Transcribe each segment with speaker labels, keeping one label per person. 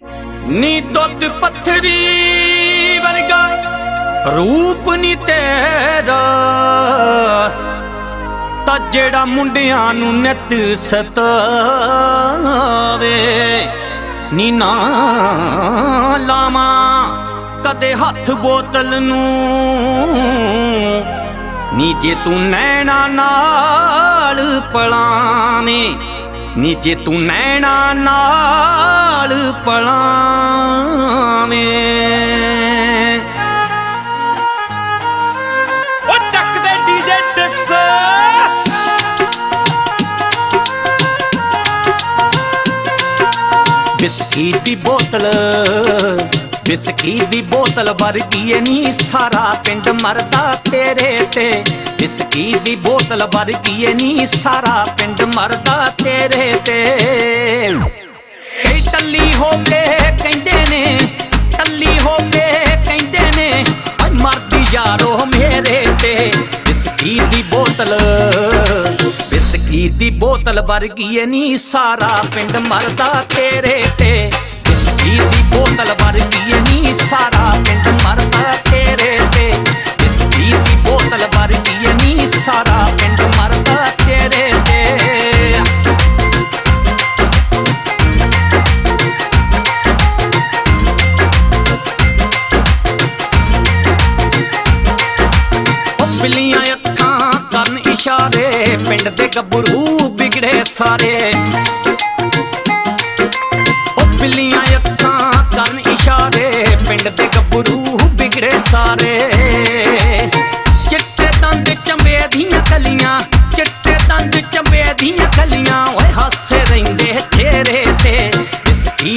Speaker 1: नी दुध पत्थरी वर्गा रूप नी तेरा ता जेड़ा मुंडियां नू नित सतावे नी ना लावा कदे हथ बोतल नू नी जे तू नैना नाल पलावे नीचे तू नैना नाल पलावे
Speaker 2: ओ चक दे डीजे टिप्स
Speaker 1: बिस्की दी बोतल वर्गी नी सारा पिंड मरदा तेरे ते बिस्की दी बोतल वर्गी नी सारा पिंड मरदा तेरे ते कई टल्ली हो के कहंदे ने टल्ली हो के कहंदे ने मरदी यारो मेरे ते बिस्की दी बोतल वर्गी नी सारा पिंड मरदा तेरे ते बिस्की दी बोतल वर्गी नी सारा पिंड मरदा तेरे ते बिस्की दी बोतल वर्गी नी सारा पिंड मरदा तेरे ते बिल्लियां अखां करन इशारे पिंड दे गब्बरू बिगड़े सारे बिल्लियां अखां करन इशारे पिंड दे गब्बरू बिगड़े सारे चिट्टे दंद चंबे दियां कलियां चिट्टे दंद चंबे दियां कलियां ओए हासे रहिंदे चेहरे ते बिस्की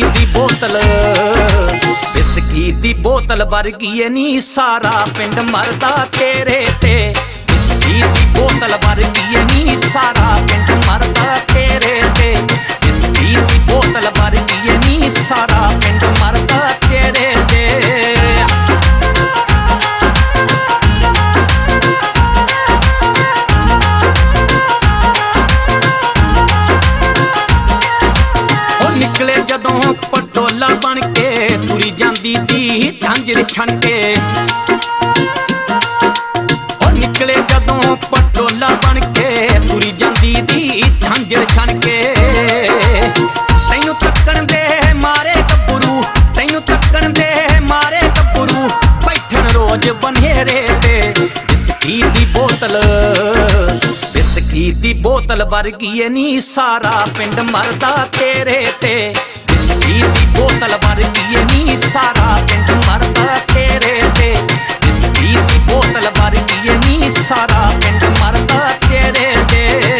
Speaker 1: दी बोतल वर्गी नी सारा पिंड मरदा तेरे ते बिस्की दी बोतल वर्गी नी सारा पिंड मरदा तेरे ते बिस्की दी बोतल वर्गी नी सारा पिंड मरदा तेरे ते निकले जदों पटोला बन के तुरी जांदी दी झांझर छन के निकले जदों पटोला बन के तुरी जांदी दी झांझर छन के तैनू तक्कण दे मारे गब्बरू तैनू तक्कण दे मारे गब्बरू बैठन रोज बनेरे ते बिस्की दी बोतल वर्गी नी सारा पिंड मरदा तेरे ते बिस्की दी बोतल वर्गी नी सारा पिंड मरदा तेरे ते बिस्की दी बोतल वर्गी नी सारा पिंड मरदा तेरे ते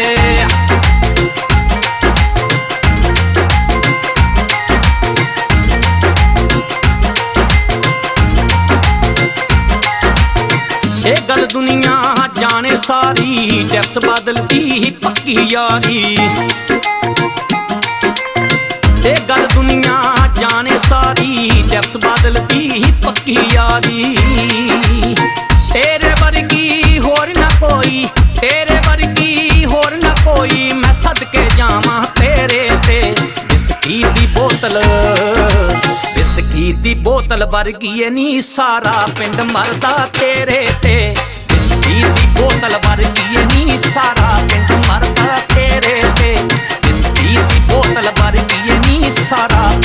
Speaker 1: ये गल दुनिया जाने सारी टैक्स बदलती पक्की यारी ये गल दुनिया जाने सारी टैक्स बदलती पक्की यारी तेरे वर्गी होर ना कोई तेरे वर्गी होर ना कोई मैं सदके जावां तेरे ते बिस्की दी बोतल वर्गी नी सारा पिंड मरदा तेरे ते बिस्की दी बोतल वर्गी नी सारा पिंड मरदा तेरे ते बिस्की दी बोतल वर्गी नी सारा